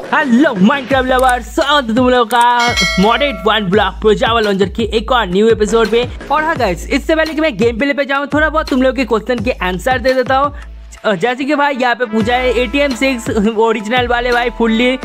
Hello Minecraft lovers, स्वागत है तुम लोगों का moderate one block pro Java launcher की एक और न्यू एपिसोड पे। और हाँ गाइस, इससे पहले कि मैं गेम प्ले पे जाऊँ थोड़ा बहुत तुम लोगों के क्वेश्चन के आंसर दे देता हूँ। जैसे कि भाई यहाँ पे पूछा है ATM 6 ओरिजिनल वाले भाई फुल्ली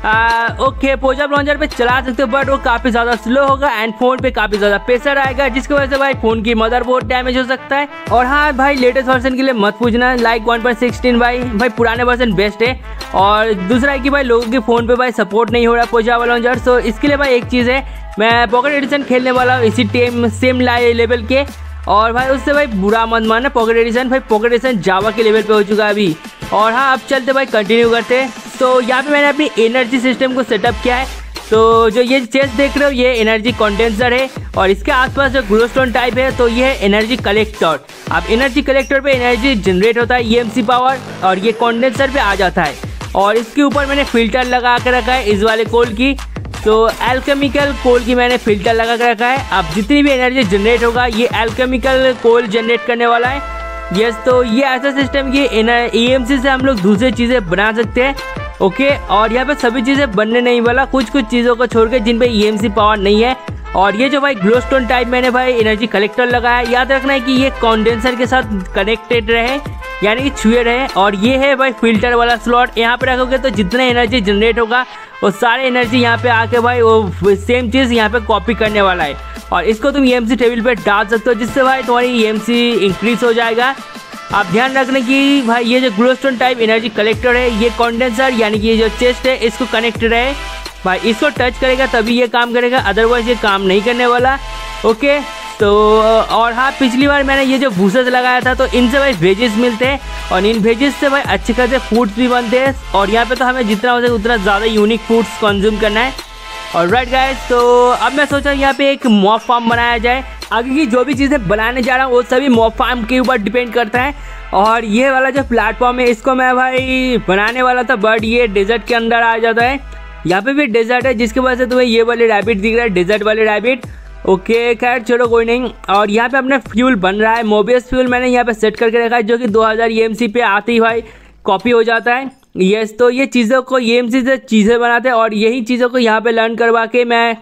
ओके पोजाब लॉन्चर पे चला सकते हो, बट वो काफ़ी ज़्यादा स्लो होगा एंड फोन पे काफ़ी ज़्यादा प्रेशर आएगा, जिसकी वजह से भाई फोन की मदरबोर्ड डैमेज हो सकता है। और हाँ भाई, लेटेस्ट वर्जन के लिए मत पूछना, लाइक 1.16 भाई पुराने वर्जन बेस्ट है। और दूसरा है कि भाई लोगों के फ़ोन पे भाई सपोर्ट नहीं हो रहा पोजाब लॉन्चर, सो इसके लिए भाई एक चीज़ है, मैं पॉकेट एडिशन खेलने वाला हूँ इसी सेम लेवल के। और भाई उससे भाई बुरा मत मानना, पॉकेट एडिशन जावा के लेवल पे हो चुका है अभी। और हाँ, अब चलते भाई कंटिन्यू करते। तो यहाँ पे मैंने अपनी एनर्जी सिस्टम को सेटअप किया है। तो जो ये चेस्ट देख रहे हो ये एनर्जी कंडेंसर है, और इसके आसपास जो ग्लोस्टोन टाइप है तो ये है एनर्जी कलेक्टर। अब एनर्जी कलेक्टर पे एनर्जी जनरेट होता है EMC पावर, और ये कंडेंसर पे आ जाता है। और इसके ऊपर मैंने फिल्टर लगा के रखा है इस वाले कोल की, तो एल्केमिकल कोल की मैंने फिल्टर लगा के रखा है। अब जितनी भी एनर्जी जनरेट होगा ये एल्केमिकल कोल जनरेट करने वाला है। यस, तो ये ऐसा सिस्टम कि EMC से हम लोग दूसरी चीज़ें बना सकते हैं। ओके, और यहाँ पे सभी चीज़ें बनने नहीं वाला, कुछ चीज़ों को छोड़ के जिन पे EMC पावर नहीं है। और ये जो भाई ग्लोस्टोन टाइप मैंने भाई एनर्जी कलेक्टर लगाया है, याद रखना है कि ये कंडेंसर के साथ कनेक्टेड रहे, यानी कि छुए रहे। और ये है भाई फिल्टर वाला स्लॉट, यहाँ पे रखोगे तो जितना एनर्जी जनरेट होगा वो सारे एनर्जी यहाँ पे आके भाई वो सेम चीज़ यहाँ पे कॉपी करने वाला है। और इसको तुम EMC टेबल पे डाल सकते हो, जिससे भाई तुम्हारी EMC इंक्रीज हो जाएगा। आप ध्यान रखना कि भाई ये जो ग्लोस्टोन टाइप एनर्जी कलेक्टर है ये कंडेंसर यानी कि ये जो चेस्ट है इसको कनेक्टेड है भाई, इसको टच करेगा तभी ये काम करेगा, अदरवाइज ये काम नहीं करने वाला। ओके, तो और हाँ, पिछली बार मैंने ये जो भूसा लगाया था तो इनसे भाई वेजेस मिलते हैं, और इन वेजेस से भाई अच्छे खासे फूड्स भी बनते हैं। और यहाँ पे तो हमें जितना हो सके उतना ज़्यादा यूनिक फूड्स कंज्यूम करना है। और राइट गाइस, तो अब मैं सोचा यहाँ पे एक मॉब फार्म बनाया जाए। आगे की जो भी चीज़ें बनाने जा रहा हूँ वो सभी मॉब फार्म के ऊपर डिपेंड करता है। और ये वाला जो प्लेटफॉर्म है इसको मैं भाई बनाने वाला था, बट ये डेजर्ट के अंदर आ जाता है। यहाँ पे भी डेजर्ट है, जिसकी वजह से तुम्हें ये वाले रैबिट दिख रहा है, डेजर्ट वाले रैबिट। ओके खैर चलो कोई नहीं। और यहाँ पे अपना फ्यूल बन रहा है, मोबियस फ्यूल मैंने यहाँ पे सेट करके रखा है, जो कि 2000 EMC पे आते ही भाई कॉपी हो जाता है। यस, तो ये चीज़ों को EMC से चीज़ें बनाते हैं, और यही चीज़ों को यहाँ पे लर्न करवा के मैं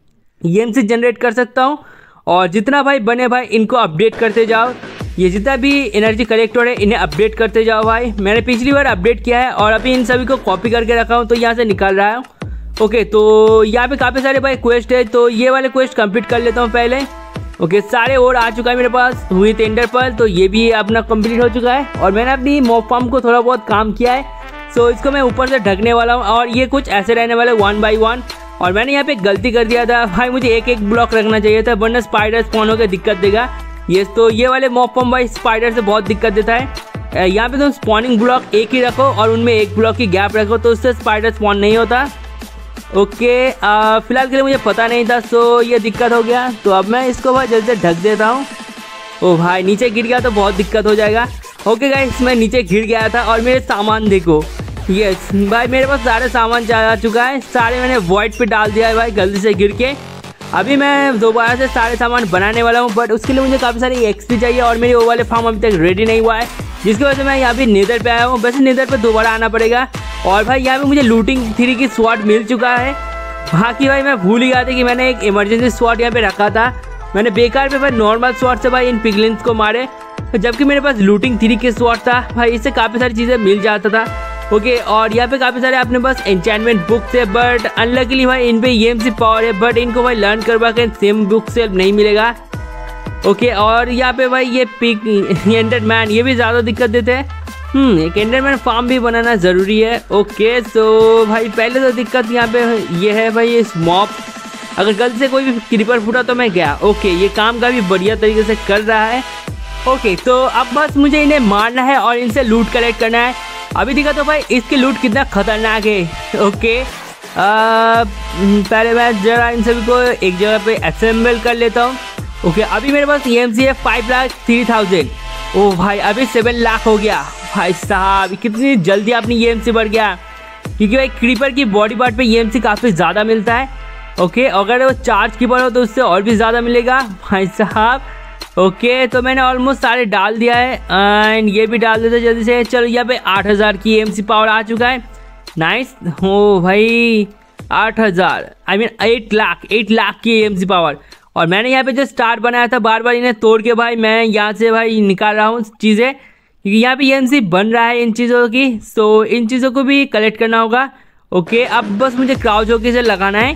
EMC जनरेट कर सकता हूँ। और जितना भाई बने भाई इनको अपडेट करते जाओ, ये जितना भी एनर्जी कलेक्टर है इन्हें अपडेट करते जाओ भाई। मैंने पिछली बार अपडेट किया है और अभी इन सभी को कॉपी करके रखा हूँ, तो यहाँ से निकाल रहा हूँ। ओके, तो यहाँ पे काफ़ी सारे भाई क्वेस्ट है, तो ये वाले क्वेस्ट कंप्लीट कर लेता हूँ पहले। ओके, सारे और आ चुका है मेरे पास हुई टेंडर पर, तो ये भी अपना कंप्लीट हो चुका है। और मैंने अपनी मॉब फार्म को थोड़ा बहुत काम किया है, सो इसको मैं ऊपर से ढकने वाला हूँ। और ये कुछ ऐसे रहने वाले 1 by 1। और मैंने यहाँ पे गलती कर दिया था भाई, मुझे एक ब्लॉक रखना चाहिए था, वरना स्पाइडर स्पॉन होकर दिक्कत देगा। ये तो ये वाले मॉब फार्म भाई स्पाइडर से बहुत दिक्कत देता है। यहाँ पे तुम स्पॉनिंग ब्लॉक एक ही रखो और उनमें 1 ब्लॉक की गैप रखो, तो उससे स्पाइडर स्पॉन नहीं होता। ओके, फिलहाल के लिए मुझे पता नहीं था, सो ये दिक्कत हो गया। तो अब मैं इसको भाई जल्दी से ढक देता हूँ। ओ भाई नीचे गिर गया तो बहुत दिक्कत हो जाएगा। ओके गाइस, मैं नीचे गिर गया था और मेरे सामान देखो। यस भाई, मेरे पास सारे सामान आ चुका है, सारे मैंने वॉइड पे डाल दिया है भाई गलती से गिर के। अभी मैं दोबारा से सारे सामान बनाने वाला हूँ, बट उसके लिए मुझे काफ़ी सारी XP चाहिए, और मेरी वो वाले फार्म अभी तक रेडी नहीं हुआ है, जिसकी वजह से मैं यहाँ पे नेदर पे आया हूँ। वैसे नेदर पे दोबारा आना पड़ेगा। और भाई यहाँ पे मुझे लूटिंग 3 की स्वॉर्ड मिल चुका है। बाकी भाई मैं भूल ही गया था कि मैंने एक इमरजेंसी स्वॉर्ड यहाँ पे रखा था, मैंने बेकार पे भाई नॉर्मल स्वॉर्ड से भाई इन पिगलिन्स को मारे, जबकि मेरे पास लूटिंग 3 के स्वॉर्ड था भाई, इससे काफ़ी सारी चीज़ें मिल जाता था। ओके, और यहाँ पे काफ़ी सारे अपने पास एन्चेंटमेंट बुक्स है, बट अनलकीली भाई इन पे EMC पावर है, बट इनको भाई लर्न करवा के सेम बुक से नहीं मिलेगा। ओके, और यहाँ पे भाई ये पिग एंडरमैन ये भी ज़्यादा दिक्कत देते हैं। एक एंडरमैन फार्म भी बनाना ज़रूरी है। ओके, तो भाई पहले तो दिक्कत यहाँ पे ये है भाई, इस मॉब अगर गलती से कोई भी क्रीपर फूटा तो मैं गया। ओके, ये काम का भी बढ़िया तरीके से कर रहा है। ओके, तो अब बस मुझे इन्हें मारना है और इनसे लूट कलेक्ट करना है। अभी दिखा तो भाई इसकी लूट कितना खतरनाक है। ओके, पहले मैं जरा इन सभी को एक जगह पे असेंबल कर लेता हूँ। ओके, अभी मेरे पास EMC है 5,03,000। ओ भाई, अभी 7 लाख हो गया भाई साहब, कितनी जल्दी अपनी EMC बढ़ गया, क्योंकि भाई क्रीपर की बॉडी पार्ट पे EMC काफ़ी ज़्यादा मिलता है। ओके, अगर वो चार्ज कीपर हो तो उससे और भी ज़्यादा मिलेगा भाई साहब। ओके, तो मैंने ऑलमोस्ट सारे डाल दिया है, एंड ये भी डाल देते जल्दी से। चलो यहाँ पे 8000 की EMC पावर आ चुका है। नाइस। हो भाई 8,000 आई मीन 8 लाख की AMC पावर। और मैंने यहाँ पे जो स्टार बनाया था बार बार इन्हें तोड़ के भाई मैं यहाँ से भाई निकाल रहा हूँ चीज़ें, क्योंकि यहाँ पे AMC बन रहा है इन चीज़ों की। सो इन चीज़ों को भी कलेक्ट करना होगा। ओके, अब बस मुझे क्राउच होके से लगाना है।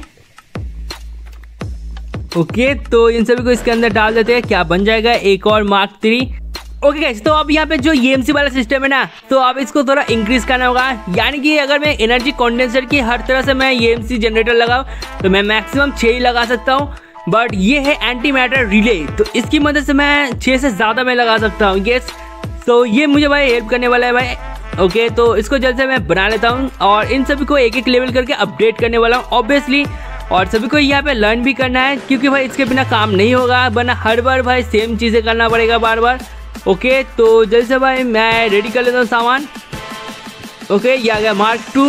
ओके, तो इन सभी को इसके अंदर डाल देते हैं। क्या बन जाएगा? एक और Mark 3। ओके गाइस, तो अब यहाँ पे जो AMC वाला सिस्टम है ना, तो अब इसको थोड़ा इंक्रीज करना होगा। यानी कि अगर मैं एनर्जी कंडेंसर की हर तरह से मैं AMC जनरेटर लगाऊं तो मैं मैक्सिमम 6 ही लगा सकता हूँ। बट ये है एंटी मैटर रिले, तो इसकी मदद से मैं 6 से ज़्यादा मैं लगा सकता हूँ। यस, तो ये मुझे भाई हेल्प करने वाला है भाई। ओके, तो इसको जल्द से मैं बना लेता हूँ और इन सभी को एक एक लेवल करके अपडेट करने वाला हूँ ऑब्वियसली। और सभी को यहाँ पे लर्न भी करना है, क्योंकि भाई इसके बिना काम नहीं होगा, वरना हर बार भाई सेम चीज़ें करना पड़ेगा बार बार। ओके, तो जल्द से भाई मैं रेडी कर लेता हूँ सामान। ओके, ये आ गया Mark 2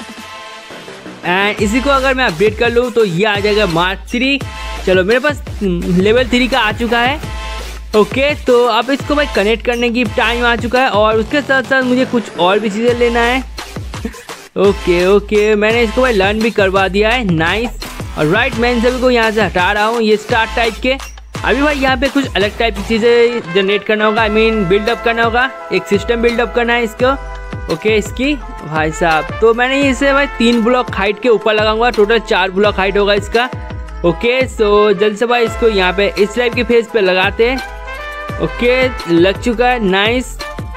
एंड इसी को अगर मैं अपडेट कर लूँ तो ये आ जाएगा Mark 3। चलो, मेरे पास लेवल 3 का आ चुका है। ओके, तो अब इसको भाई कनेक्ट करने की टाइम आ चुका है और उसके साथ साथ मुझे कुछ और भी चीज़ें लेना है। ओके, मैंने इसको भाई लर्न भी करवा दिया है। नाइस। और राइट, मैं इन सभी को यहाँ से हटा रहा हूँ, ये स्टार्ट टाइप के। अभी भाई यहाँ पे कुछ अलग टाइप की चीज़ें जनरेट करना होगा, आई मीन बिल्डअप करना होगा। एक सिस्टम बिल्डअप करना है इसको। ओके, इसकी भाई साहब, तो मैंने इसे भाई 3 ब्लॉक हाइट के ऊपर लगाऊंगा, टोटल 4 ब्लॉक हाइट होगा इसका। ओके, सो जल्द से भाई इसको यहाँ पे इस टाइप के फेस पे लगाते हैं। ओके, लग चुका है। नाइस।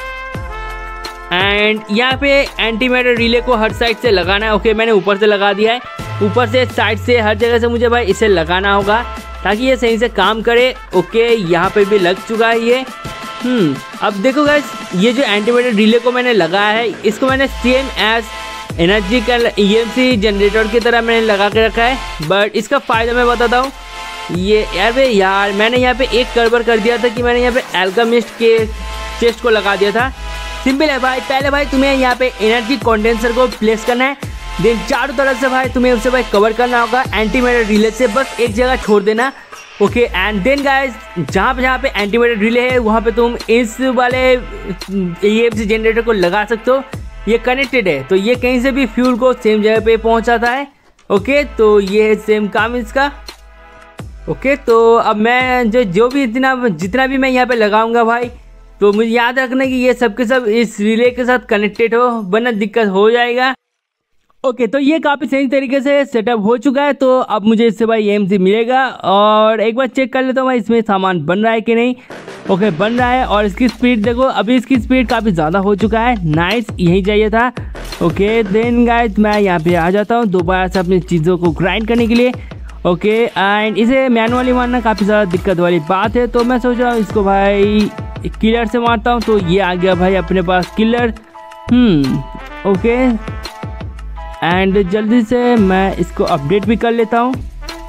एंड यहाँ पे एंटी मैटर रिले को हर साइड से लगाना है। ओके, मैंने ऊपर से लगा दिया है, ऊपर से साइड से हर जगह से मुझे भाई इसे लगाना होगा ताकि ये सही से काम करे। ओके, यहाँ पे भी लग चुका है ये। अब देखो गाइस, ये जो एंटी मैटर रिले को मैंने लगाया है, इसको मैंने सेम एज एनर्जी का AMC जनरेटर की तरह मैंने लगा के रखा है। बट इसका फ़ायदा मैं बताता हूँ। ये यार मैंने यहाँ पे एक गड़बड़ कर दिया था कि मैंने यहाँ पे एल्केमिस्ट के चेस्ट को लगा दिया था। सिंपल है भाई, पहले भाई तुम्हें यहाँ पे एनर्जी कंडेंसर को प्लेस करना है, देन चारों तरफ से भाई तुम्हें उसे भाई कवर करना होगा एंटी मैटर रिले से, बस एक जगह छोड़ देना। ओके, एंड देन गाइस, जहाँ पे एंटी मैटर रिले है वहाँ पे तुम इस वाले AMC जनरेटर को लगा सकते हो। ये कनेक्टेड है, तो ये कहीं से भी फ्यूल को सेम जगह पे पहुँचाता है। ओके, तो ये है सेम काम इसका। ओके, तो अब मैं जो भी जितना भी मैं यहाँ पे लगाऊंगा भाई, तो मुझे याद रखना कि ये सब के सब इस रिले के साथ कनेक्टेड हो, वरना दिक्कत हो जाएगा। ओके, तो ये काफ़ी सही तरीके से सेटअप हो चुका है। तो अब मुझे इससे भाई AMC मिलेगा और एक बार चेक कर लेता हूँ भाई इसमें सामान बन रहा है कि नहीं। ओके, बन रहा है और इसकी स्पीड देखो, अभी इसकी स्पीड काफ़ी ज़्यादा हो चुका है। नाइस, यही चाहिए था। ओके, देन गाइस मैं यहाँ पे आ जाता हूँ दोबारा से अपनी चीज़ों को ग्राइंड करने के लिए। ओके, एंड इसे मैनुअली मारना काफ़ी ज़्यादा दिक्कत वाली बात है, तो मैं सोच रहा हूँ इसको भाई किलर से मारता हूँ। तो ये आ गया भाई अपने पास किलर। ओके, एंड जल्दी से मैं इसको अपडेट भी कर लेता हूँ।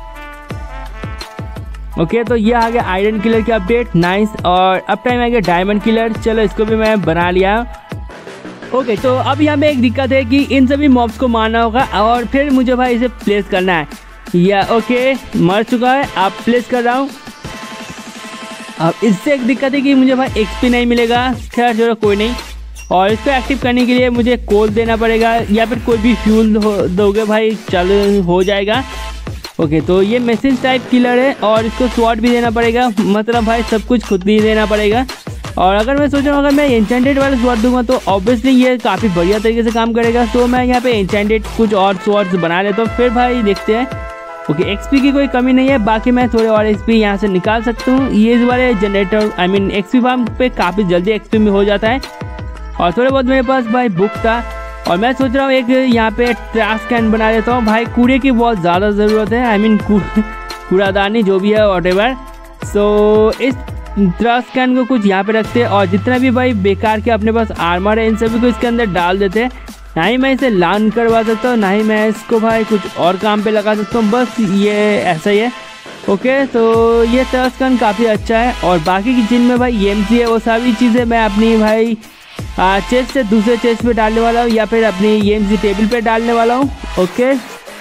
ओके, तो ये आ गया आयरन किलर की अपडेट। नाइस। और अब टाइम आ गया डायमंड किलर। चलो, इसको भी मैं बना लिया। ओके, तो अब यहाँ पे एक दिक्कत है कि इन सभी मॉब्स को मारना होगा और फिर मुझे भाई इसे प्लेस करना है। या ओके, मर चुका है, अब प्लेस कर रहा हूँ। अब इससे एक दिक्कत है कि मुझे भाई XP नहीं मिलेगा। खैर चलो, कोई नहीं। और इसको एक्टिव करने के लिए मुझे कोल देना पड़ेगा या फिर कोई भी फ्यूल दोगे भाई, चलो हो जाएगा। ओके, तो ये मशीन टाइप किलर है और इसको स्वॉर्ड भी देना पड़ेगा, मतलब भाई सब कुछ खुद ही देना पड़ेगा। और अगर मैं सोच रहा हूँ अगर मैं एन्चेंटेड वाला स्वॉर्ड दूंगा तो ऑब्वियसली ये काफ़ी बढ़िया तरीके से काम करेगा। तो मैं यहाँ पे एन्चेंटेड कुछ और स्वॉर्ड्स बना लेता हूँ, फिर भाई देखते हैं। ओके, XP की कोई कमी नहीं है, बाकी मैं थोड़े और XP यहाँ से निकाल सकता हूँ। ये इस वाले generator I mean XP farm पे काफ़ी जल्दी XP में हो जाता है। और थोड़े बहुत मेरे पास भाई बुक था और मैं सोच रहा हूँ एक यहाँ पे ट्रैश कैन बना लेता हूँ। भाई कूड़े की बहुत ज़्यादा ज़रूरत है, आई मीन कूड़ादानी जो भी है व्हाटएवर। सो इस ट्रैश कैन को कुछ यहाँ पे रखते हैं और जितना भी भाई बेकार के अपने पास आर्मर है इन सभी को इसके अंदर डाल देते हैं। ना ही मैं इसे लर्न करवा सकता हूँ, ना ही मैं इसको भाई कुछ और काम पे लगा सकता हूँ, बस ये ऐसा ही है। ओके, तो ये ट्रैश कैन काफ़ी अच्छा है और बाकी की जिनमें भाई AMC है वो सारी चीज़ें मैं अपनी भाई चेस्ट से दूसरे चेस्ट पे डालने वाला हूँ या फिर अपनी AMC टेबल पे डालने वाला हूँ। ओके,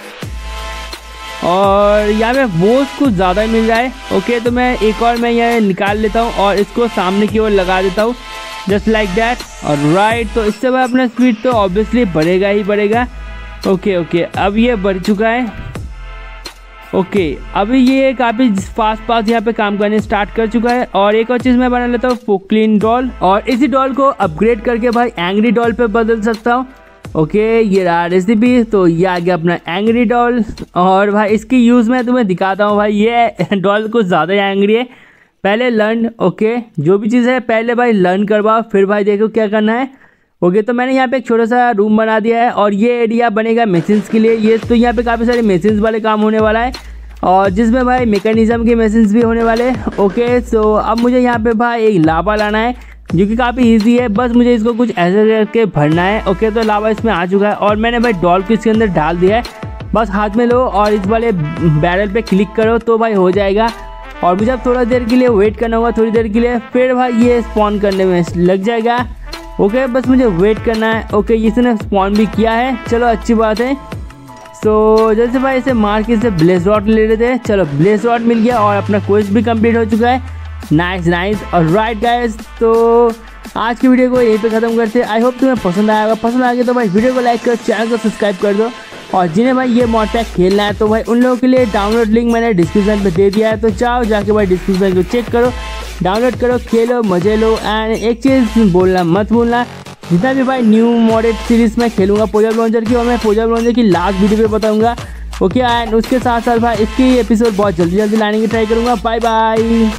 और यहाँ पे वोट कुछ ज़्यादा ही मिल रहा है। ओके, तो मैं एक और मैं यह निकाल लेता हूँ और इसको सामने की ओर लगा देता हूँ जस्ट लाइक दैट। और राइट, तो इससे भाई अपना स्पीड तो ऑब्वियसली बढ़ेगा ही बढ़ेगा। ओके अब ये बढ़ चुका है। ओके अभी ये काफ़ी फास्ट यहाँ पे काम करने स्टार्ट कर चुका है। और एक और चीज़ मैं बना लेता हूँ पोक्लिन डॉल, और इसी डॉल को अपग्रेड करके भाई एंग्री डॉल पे बदल सकता हूँ। ओके ये रहा रेसिपी, तो ये आ गया अपना एंग्री डॉल। और भाई इसकी यूज़ मैं तुम्हें दिखाता हूँ। भाई ये डॉल कुछ ज़्यादा एंग्री है। पहले लर्न, ओके जो भी चीज़ है पहले भाई लर्न करवाओ, फिर भाई देखो क्या करना है। ओके तो मैंने यहाँ पे एक छोटा सा रूम बना दिया है, और ये एरिया बनेगा मशीन्स के लिए। ये तो यहाँ पे काफ़ी सारे मशीन्स वाले काम होने वाला है, और जिसमें भाई मैकेनिज्म के मशीन्स भी होने वाले हैं। ओके सो अब मुझे यहाँ पे भाई एक लावा लाना है, जो कि काफ़ी इजी है। बस मुझे इसको कुछ ऐसे करके भरना है। ओके तो लावा इसमें आ चुका है, और मैंने भाई डॉल को इसके अंदर डाल दिया है। बस हाथ में लो और इस वाले बैरल पे क्लिक करो तो भाई हो जाएगा। और मुझे अब थोड़ा देर के लिए वेट करना होगा, थोड़ी देर के लिए, फिर भाई ये स्पॉन करने में लग जाएगा। ओके बस मुझे वेट करना है। ओके इसने स्पॉन भी किया है, चलो अच्छी बात है। सो जैसे भाई इसे मार के इसे ब्लेज रॉड ले रहे थे, चलो ब्लेज रॉड मिल गया, और अपना क्वेस्ट भी कंप्लीट हो चुका है। नाइस। और राइट गाइस, तो आज की वीडियो को यहीं पे ख़त्म करते हैं। आई होप तुम्हें पसंद आएगा। पसंद आ गया तो भाई वीडियो को लाइक करो, चैनल को सब्सक्राइब कर दो। और जिन्हें भाई ये मॉड पैक खेलना है तो भाई उन लोगों के लिए डाउनलोड लिंक मैंने डिस्क्रिप्शन में दे दिया है, तो जाओ जाके भाई डिस्क्रिप्शन को चेक करो, डाउनलोड करो, खेलो, मजे लो। एंड एक चीज़ बोलना मत भूलना, जितना भी भाई न्यू मॉडेड सीरीज़ में खेलूँगा पोजाब लॉन्चर की, और मैं पोजाब लॉन्चर की लास्ट वीडियो पे बताऊँगा। ओके एंड उसके साथ साथ भाई इसकी एपिसोड बहुत जल्दी लाने की ट्राई करूँगा। Bye bye.